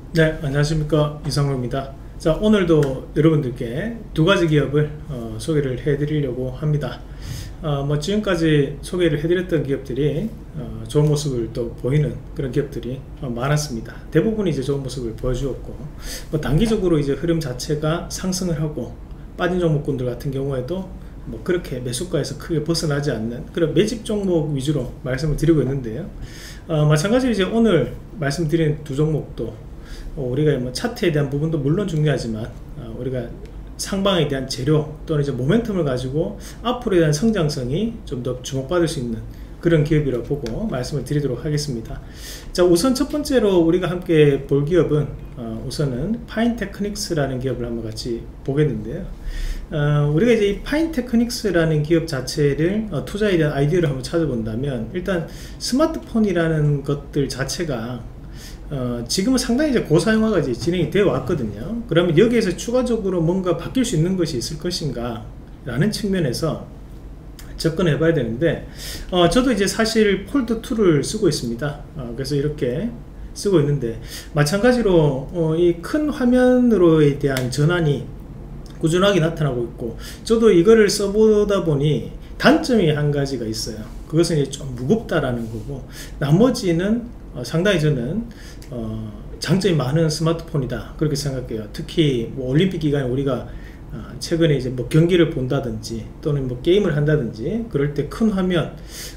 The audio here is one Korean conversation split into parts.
네, 안녕하십니까, 이상로입니다. 자, 오늘도 여러분들께 두 가지 기업을 소개를 해드리려고 합니다. 지금까지 소개를 해드렸던 기업들이 좋은 모습을 또 보이는 그런 기업들이 많았습니다. 대부분이 이제 좋은 모습을 보여주었고, 단기적으로 이제 흐름 자체가 상승을 하고 빠진 종목군들 같은 경우에도 그렇게 매수가에서 크게 벗어나지 않는 그런 매집 종목 위주로 말씀을 드리고 있는데요. 마찬가지로 이제 오늘 말씀드린 두 종목도 우리가 차트에 대한 부분도 물론 중요하지만 우리가 상방에 대한 재료 또는 이제 모멘텀을 가지고 앞으로에 대한 성장성이 좀 더 주목받을 수 있는 그런 기업이라고 보고 말씀을 드리도록 하겠습니다. 자, 우선 첫 번째로 우리가 함께 볼 기업은 우선은 파인테크닉스라는 기업을 한번 같이 보겠는데요. 우리가 이제 이 파인테크닉스라는 기업 자체를 투자에 대한 아이디어를 한번 찾아본다면, 일단 스마트폰이라는 것들 자체가 지금은 상당히 이제 고사양화가 이제 진행이 되어 왔거든요. 그러면 여기에서 추가적으로 뭔가 바뀔 수 있는 것이 있을 것인가 라는 측면에서 접근해 봐야 되는데, 저도 이제 사실 폴드2를 쓰고 있습니다. 그래서 이렇게 쓰고 있는데, 마찬가지로 이 큰 화면으로에 대한 전환이 꾸준하게 나타나고 있고, 저도 이거를 써보다 보니 단점이 한 가지가 있어요. 그것은 이제 좀 무겁다라는 거고, 나머지는 상당히 저는 장점이 많은 스마트폰이다 그렇게 생각해요. 특히 올림픽 기간에 우리가 최근에 이제 경기를 본다든지 또는 게임을 한다든지 그럴 때 큰 화면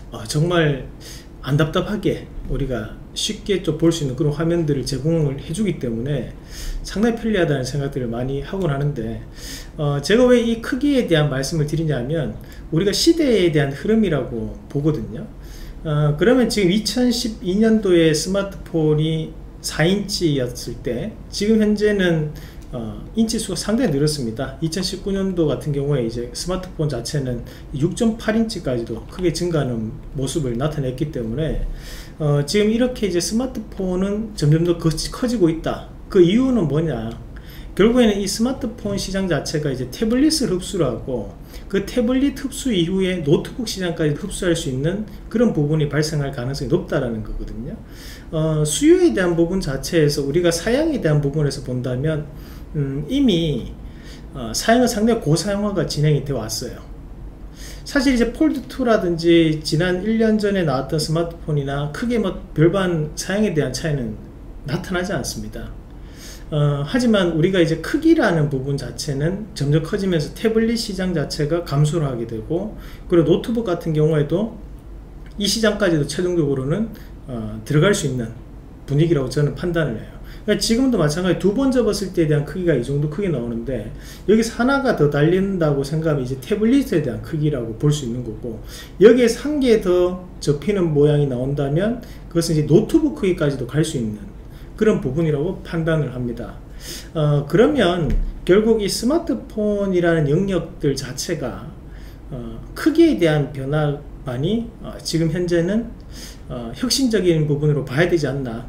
정말 안 답답하게 우리가 쉽게 좀 볼 수 있는 그런 화면들을 제공을 해주기 때문에 상당히 편리하다는 생각들을 많이 하곤 하는데, 제가 왜 이 크기에 대한 말씀을 드리냐면, 우리가 시대에 대한 흐름이라고 보거든요. 그러면 지금 2012년도에 스마트폰이 4인치였을 때 지금 현재는 인치 수가 상당히 늘었습니다. 2019년도 같은 경우에 이제 스마트폰 자체는 6.8인치까지도 크게 증가하는 모습을 나타냈기 때문에 지금 이렇게 이제 스마트폰은 점점 더 커지고 있다. 그 이유는 뭐냐? 결국에는 이 스마트폰 시장 자체가 이제 태블릿을 흡수를 하고, 그 태블릿 흡수 이후에 노트북 시장까지 흡수할 수 있는 그런 부분이 발생할 가능성이 높다라는 거거든요. 수요에 대한 부분 자체에서 우리가 사양에 대한 부분에서 본다면 이미 사양은 상당히 고사양화가 진행이 되어 왔어요. 사실 이제 폴드2라든지 지난 1년 전에 나왔던 스마트폰이나 크게 별반 사양에 대한 차이는 나타나지 않습니다. 하지만 우리가 이제 크기라는 부분 자체는 점점 커지면서 태블릿 시장 자체가 감소를 하게 되고, 그리고 노트북 같은 경우에도 이 시장까지도 최종적으로는 들어갈 수 있는 분위기라고 저는 판단을 해요. 그러니까 지금도 마찬가지 두 번 접었을 때에 대한 크기가 이 정도 크게 나오는데, 여기서 하나가 더 달린다고 생각하면 이제 태블릿에 대한 크기라고 볼 수 있는 거고, 여기에서 한 개 더 접히는 모양이 나온다면 그것은 이제 노트북 크기까지도 갈 수 있는 그런 부분이라고 판단을 합니다. 그러면 결국 이 스마트폰이라는 영역들 자체가 크기에 대한 변화만이 지금 현재는 혁신적인 부분으로 봐야 되지 않나.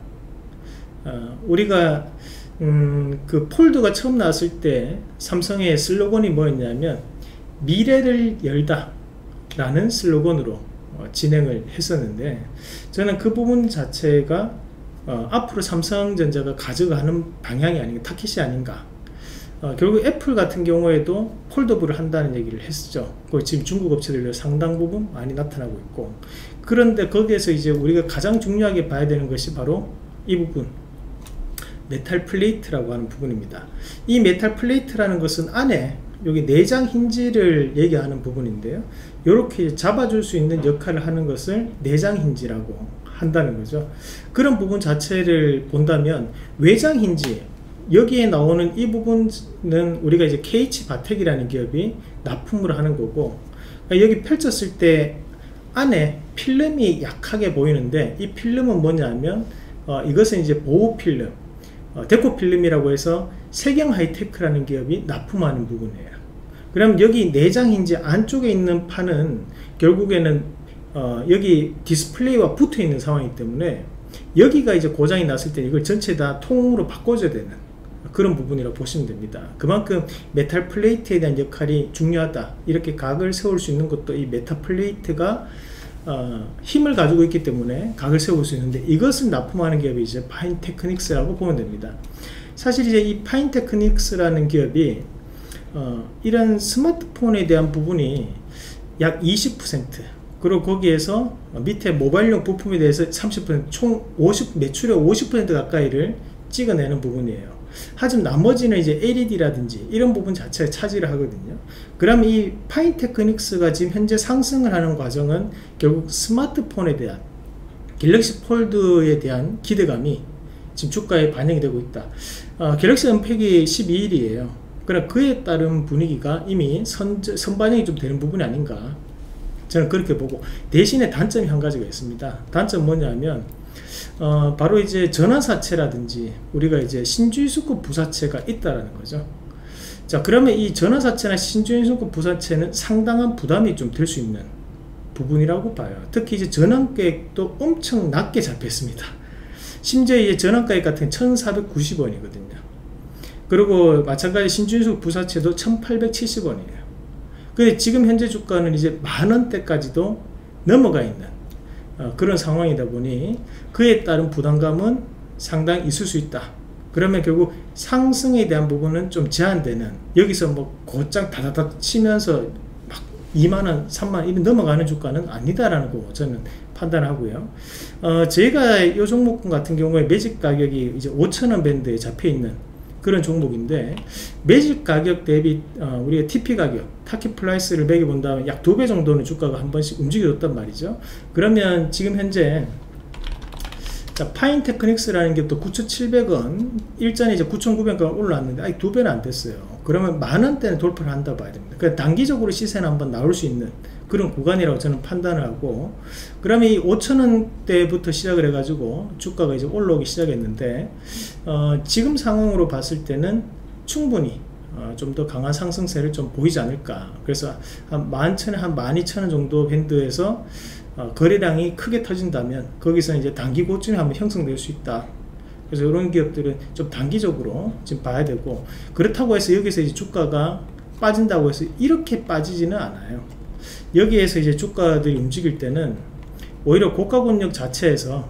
우리가 그 폴드가 처음 나왔을 때 삼성의 슬로건이 뭐였냐면 미래를 열다 라는 슬로건으로 진행을 했었는데, 저는 그 부분 자체가 앞으로 삼성전자가 가져가는 방향이 아닌가, 타깃이 아닌가. 결국 애플 같은 경우에도 폴더블을 한다는 얘기를 했었죠. 지금 중국 업체들로 상당 부분 많이 나타나고 있고, 그런데 거기에서 이제 우리가 가장 중요하게 봐야 되는 것이 바로 이 부분, 메탈 플레이트라고 하는 부분입니다. 이 메탈 플레이트라는 것은 안에 여기 내장 힌지를 얘기하는 부분인데요, 이렇게 잡아줄 수 있는 역할을 하는 것을 내장 힌지라고 한다는 거죠. 그런 부분 자체를 본다면 외장 힌지, 여기에 나오는 이 부분은 우리가 이제 KH바텍이라는 기업이 납품을 하는 거고, 여기 펼쳤을 때 안에 필름이 약하게 보이는데, 이 필름은 뭐냐면 이것은 이제 보호 필름, 데코 필름이라고 해서 세경 하이테크라는 기업이 납품하는 부분이에요. 그럼 여기 내장 힌지 안쪽에 있는 판은 결국에는 여기 디스플레이와 붙어 있는 상황이기 때문에 여기가 이제 고장이 났을 때 이걸 전체 다 통으로 바꿔줘야 되는 그런 부분이라고 보시면 됩니다. 그만큼 메탈 플레이트에 대한 역할이 중요하다, 이렇게 각을 세울 수 있는 것도 이 메탈 플레이트가 힘을 가지고 있기 때문에 각을 세울 수 있는데, 이것을 납품하는 기업이 이제 파인테크닉스라고 보면 됩니다. 사실 이제 이 파인테크닉스라는 기업이 이런 스마트폰에 대한 부분이 약 20%, 그리고 거기에서 밑에 모바일용 부품에 대해서 30%, 총 매출의 50% 가까이를 찍어내는 부분이에요. 하지만 나머지는 이제 LED라든지 이런 부분 자체에 차지를 하거든요. 그럼 이 파인테크닉스가 지금 현재 상승을 하는 과정은 결국 스마트폰에 대한, 갤럭시 폴드에 대한 기대감이 지금 주가에 반영이 되고 있다. 갤럭시 언팩이 12일이에요. 그럼 그에 따른 분위기가 이미 선반영이 좀 되는 부분이 아닌가, 저는 그렇게 보고, 대신에 단점이 한 가지가 있습니다. 단점 뭐냐면 바로 이제 전환사채라든지 우리가 이제 신주유수급 부사채가 있다라는 거죠. 자, 그러면 이 전환사채나 신주유수급 부사채는 상당한 부담이 좀 될 수 있는 부분이라고 봐요. 특히 이제 전환가액도 엄청 낮게 잡혔습니다. 심지어 이제 전환가액 같은 1,490원이거든요. 그리고 마찬가지 신주유수급 부사채도 1,870원이에요. 근데 지금 현재 주가는 이제 만원대까지도 넘어가 있는 그런 상황이다 보니 그에 따른 부담감은 상당히 있을 수 있다. 그러면 결국 상승에 대한 부분은 좀 제한되는, 여기서 뭐 곧장 다다닥 치면서 막 2만원, 3만원 이런 넘어가는 주가는 아니다라는 거 저는 판단하고요. 저희가 이 종목 같은 경우에 매직 가격이 이제 5,000원 밴드에 잡혀 있는 그런 종목인데, 매직 가격 대비 우리가 TP 가격, 타켓 플라이스를 매겨본다면 약 2배 정도는 주가가 한 번씩 움직여줬단 말이죠. 그러면 지금 현재 파인테크닉스라는 게 또 9,700원, 일전에 이제 9,900원 올라왔는데 아직 2배는 안 됐어요. 그러면 만원대는 돌파를 한다 봐야 됩니다. 그러니까 단기적으로 시세는 한번 나올 수 있는 그런 구간이라고 저는 판단을 하고, 그러면 이 5,000원대부터 시작을 해가지고 주가가 이제 올라오기 시작했는데, 지금 상황으로 봤을 때는 충분히 좀 더 강한 상승세를 좀 보이지 않을까. 그래서 한 11,000원, 한 12,000원 정도 밴드에서 거래량이 크게 터진다면 거기서 이제 단기 고점이 한번 형성될 수 있다. 그래서 이런 기업들은 좀 단기적으로 지금 봐야 되고, 그렇다고 해서 여기서 이제 주가가 빠진다고 해서 이렇게 빠지지는 않아요. 여기에서 이제 주가들이 움직일 때는 오히려 고가 권역 자체에서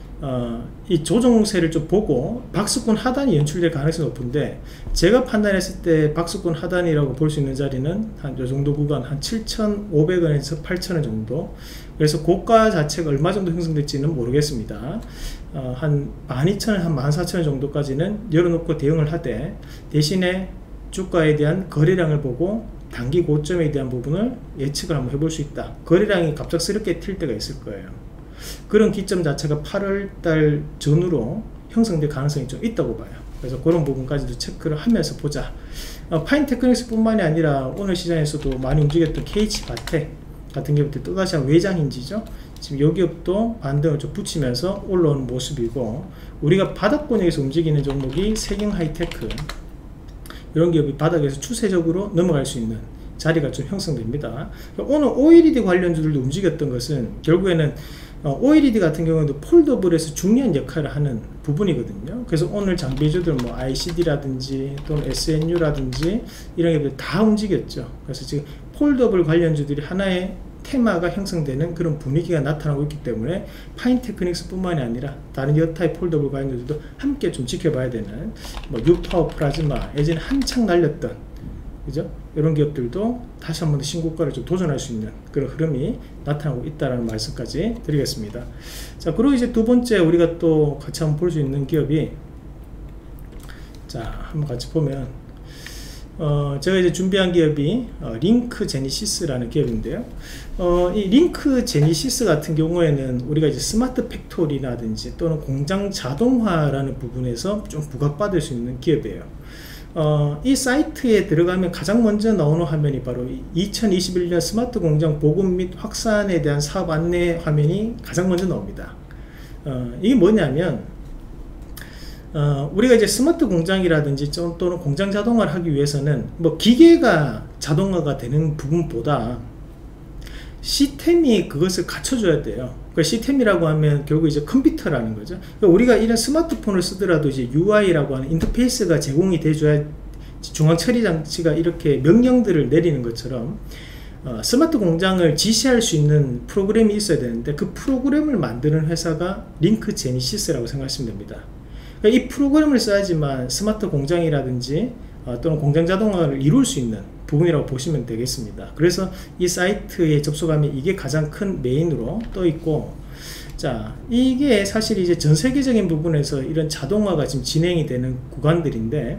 이 조정세를 좀 보고 박스권 하단이 연출될 가능성이 높은데, 제가 판단했을 때 박스권 하단이라고 볼 수 있는 자리는 한 요 정도 구간, 한 7,500원에서 8,000원 정도. 그래서 고가 자체가 얼마 정도 형성될지는 모르겠습니다. 한 12,000원, 한 14,000원 정도까지는 열어놓고 대응을 하되, 대신에 주가에 대한 거래량을 보고 단기 고점에 대한 부분을 예측을 한번 해볼 수 있다. 거래량이 갑작스럽게 튈 때가 있을 거예요. 그런 기점 자체가 8월달 전후로 형성될 가능성이 좀 있다고 봐요. 그래서 그런 부분까지도 체크를 하면서 보자. 파인테크닉스 뿐만이 아니라 오늘 시장에서도 많이 움직였던 KH바텍 같은 기업들 또다시 외장인지죠. 지금 이 기업도 반등을 좀 붙이면서 올라오는 모습이고, 우리가 바닥권역에서 움직이는 종목이 세경하이테크, 이런 기업이 바닥에서 추세적으로 넘어갈 수 있는 자리가 좀 형성됩니다. 오늘 OLED 관련주들도 움직였던 것은 결국에는 OLED 같은 경우에도 폴더블에서 중요한 역할을 하는 부분이거든요. 그래서 오늘 장비주들 뭐 ICD라든지 또는 SNU라든지 이런 것들 다 움직였죠. 그래서 지금 폴더블 관련주들이 하나의 테마가 형성되는 그런 분위기가 나타나고 있기 때문에 파인테크닉스 뿐만이 아니라 다른 여타의 폴더블 관련주들도 함께 좀 지켜봐야 되는, 뭐 유파워 플라즈마 예전에 한창 날렸던, 그죠? 이런 기업들도 다시 한번 신고가를 좀 도전할 수 있는 그런 흐름이 나타나고 있다는 말씀까지 드리겠습니다. 자, 그리고 이제 두 번째 우리가 또 같이 한번 볼 수 있는 기업이, 자, 한번 같이 보면 제가 이제 준비한 기업이 링크 제니시스라는 기업인데요. 이 링크 제니시스 같은 경우에는 우리가 이제 스마트 팩토리라든지 또는 공장 자동화라는 부분에서 좀 부각받을 수 있는 기업이에요. 이 사이트에 들어가면 가장 먼저 나오는 화면이 바로 2021년 스마트 공장 보급 및 확산에 대한 사업 안내 화면이 가장 먼저 나옵니다. 이게 뭐냐면 우리가 이제 스마트 공장이라든지 또는 공장 자동화를 하기 위해서는 뭐 기계가 자동화가 되는 부분보다 시스템이 그것을 갖춰줘야 돼요. 그 시스템이라고 하면 결국 이제 컴퓨터라는 거죠. 그러니까 우리가 이런 스마트폰을 쓰더라도 이제 UI라고 하는 인터페이스가 제공이 돼줘야 중앙 처리 장치가 이렇게 명령들을 내리는 것처럼 스마트 공장을 지시할 수 있는 프로그램이 있어야 되는데 그 프로그램을 만드는 회사가 링크 제니시스라고 생각하시면 됩니다. 그러니까 이 프로그램을 써야지만 스마트 공장이라든지 또는 공장 자동화를 이룰 수 있는 부분이라고 보시면 되겠습니다. 그래서 이 사이트에 접속하면 이게 가장 큰 메인으로 떠 있고, 자, 이게 사실 이제 전 세계적인 부분에서 이런 자동화가 지금 진행이 되는 구간들인데,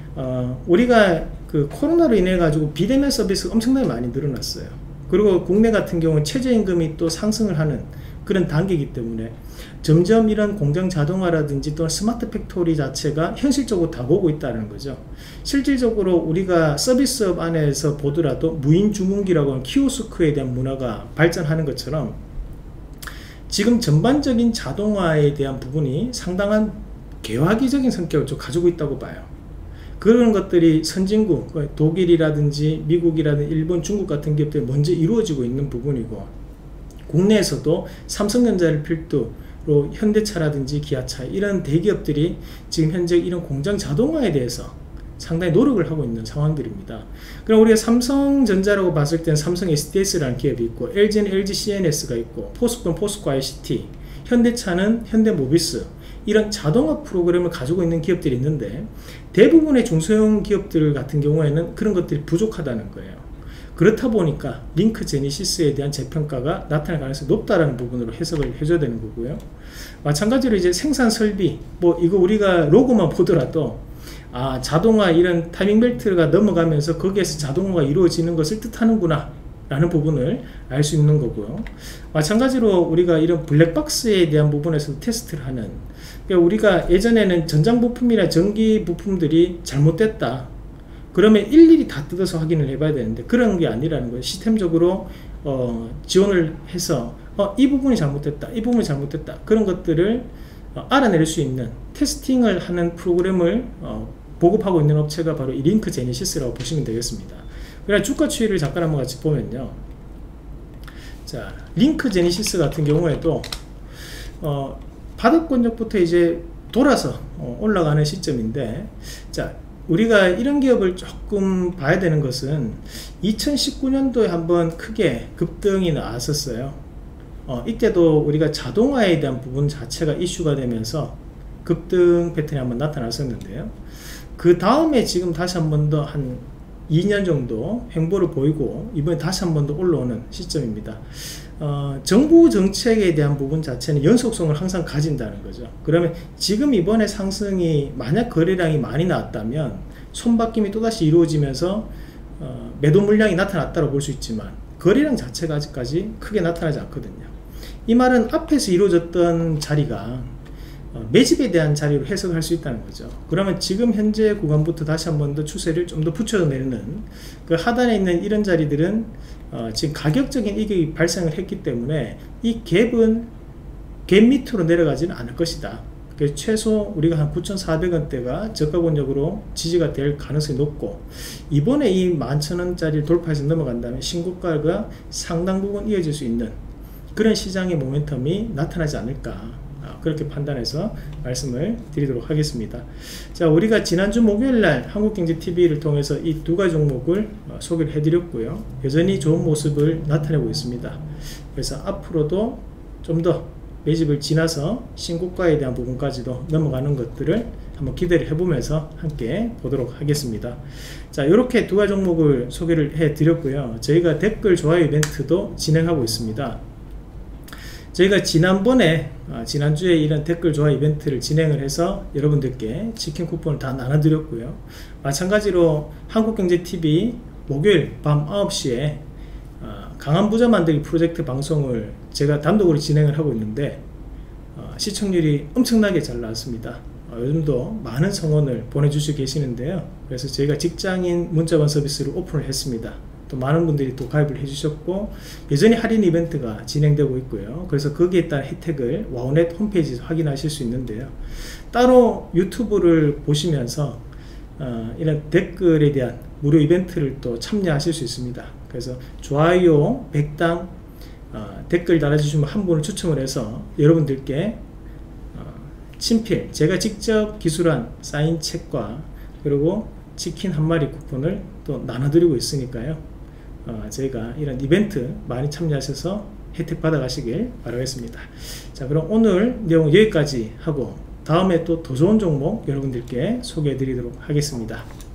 우리가 그 코로나로 인해 가지고 비대면 서비스가 엄청나게 많이 늘어났어요. 그리고 국내 같은 경우는 최저임금이 또 상승을 하는 그런 단계이기 때문에 점점 이런 공장 자동화라든지 또는 스마트 팩토리 자체가 현실적으로 다가오고 있다는 거죠. 실질적으로 우리가 서비스업 안에서 보더라도 무인 주문기라고 하는 키오스크에 대한 문화가 발전하는 것처럼 지금 전반적인 자동화에 대한 부분이 상당한 개화기적인 성격을 좀 가지고 있다고 봐요. 그런 것들이 선진국, 독일이라든지 미국이라든지 일본, 중국 같은 기업들이 먼저 이루어지고 있는 부분이고, 국내에서도 삼성전자를 필두로 현대차라든지 기아차 이런 대기업들이 지금 현재 이런 공장 자동화에 대해서 상당히 노력을 하고 있는 상황들입니다. 그럼 우리가 삼성전자라고 봤을 때는 삼성 SDS라는 기업이 있고, LG는 LG CNS가 있고, 포스코는 포스코 ICT, 현대차는 현대모비스, 이런 자동화 프로그램을 가지고 있는 기업들이 있는데 대부분의 중소형 기업들 같은 경우에는 그런 것들이 부족하다는 거예요. 그렇다 보니까 링크 제니시스에 대한 재평가가 나타날 가능성이 높다라는 부분으로 해석을 해줘야 되는 거고요. 마찬가지로 이제 생산 설비, 뭐 이거 우리가 로고만 보더라도 자동화 이런 타이밍 벨트가 넘어가면서 거기에서 자동화가 이루어지는 것을 뜻하는구나 라는 부분을 알 수 있는 거고요. 마찬가지로 우리가 이런 블랙박스에 대한 부분에서 테스트를 하는, 그러니까 우리가 예전에는 전장 부품이나 전기 부품들이 잘못됐다 그러면 일일이 다 뜯어서 확인을 해봐야 되는데 그런 게 아니라는 거예요. 시스템적으로 지원을 해서 이 부분이 잘못됐다, 이 부분이 잘못됐다, 그런 것들을 알아낼 수 있는 테스팅을 하는 프로그램을 보급하고 있는 업체가 바로 이 링크 제니시스라고 보시면 되겠습니다. 그래 주가 추이를 잠깐 한번 같이 보면요, 자, 링크 제니시스 같은 경우에도 바닥권역부터 이제 돌아서 올라가는 시점인데, 자, 우리가 이런 기업을 조금 봐야 되는 것은 2019년도에 한번 크게 급등이 나왔었어요. 이때도 우리가 자동화에 대한 부분 자체가 이슈가 되면서 급등 패턴이 한번 나타났었는데요. 그 다음에 지금 다시 한번 더 한 2년 정도 횡보를 보이고 이번에 다시 한번 더 올라오는 시점입니다. 정부 정책에 대한 부분 자체는 연속성을 항상 가진다는 거죠. 그러면 지금 이번에 상승이 만약 거래량이 많이 나왔다면 손바뀜이 또다시 이루어지면서 매도 물량이 나타났다고 볼 수 있지만 거래량 자체가 아직까지 크게 나타나지 않거든요. 이 말은 앞에서 이루어졌던 자리가 매집에 대한 자리로 해석할 수 있다는 거죠. 그러면 지금 현재 구간부터 다시 한 번 더 추세를 좀 더 붙여내는 그 하단에 있는 이런 자리들은 지금 가격적인 이익이 발생을 했기 때문에 이 갭은 갭 밑으로 내려가지는 않을 것이다. 그래서 최소 우리가 한 9,400원대가 저가권역으로 지지가 될 가능성이 높고, 이번에 이 11,000원짜리 돌파해서 넘어간다면 신고가가 상당 부분 이어질 수 있는 그런 시장의 모멘텀이 나타나지 않을까, 그렇게 판단해서 말씀을 드리도록 하겠습니다. 자, 우리가 지난주 목요일날 한국경제TV를 통해서 이 두 가지 종목을 소개를 해드렸고요. 여전히 좋은 모습을 나타내고 있습니다. 그래서 앞으로도 좀 더 매집을 지나서 신고가에 대한 부분까지도 넘어가는 것들을 한번 기대를 해보면서 함께 보도록 하겠습니다. 자, 이렇게 두 가지 종목을 소개를 해드렸고요. 저희가 댓글 좋아요 이벤트도 진행하고 있습니다. 저희가 지난주에 이런 댓글 좋아요 이벤트를 진행을 해서 여러분들께 치킨 쿠폰을 다 나눠드렸고요. 마찬가지로 한국경제TV 목요일 밤 9시에 강한 부자 만들기 프로젝트 방송을 제가 단독으로 진행을 하고 있는데 시청률이 엄청나게 잘 나왔습니다. 요즘도 많은 성원을 보내주시고 계시는데요. 그래서 저희가 직장인 문자반 서비스를 오픈을 했습니다. 또 많은 분들이 또 가입을 해주셨고 여전히 할인 이벤트가 진행되고 있고요. 그래서 거기에 따른 혜택을 와우넷 홈페이지에서 확인하실 수 있는데요. 따로 유튜브를 보시면서 이런 댓글에 대한 무료 이벤트를 또 참여하실 수 있습니다. 그래서 좋아요 100당 댓글 달아주시면 한 분을 추첨을 해서 여러분들께 친필, 제가 직접 기술한 사인 책과 그리고 치킨 한 마리 쿠폰을 또 나눠드리고 있으니까요. 저희가 이런 이벤트 많이 참여하셔서 혜택 받아 가시길 바라겠습니다. 자, 그럼 오늘 내용 여기까지 하고 다음에 또 더 좋은 종목 여러분들께 소개해 드리도록 하겠습니다.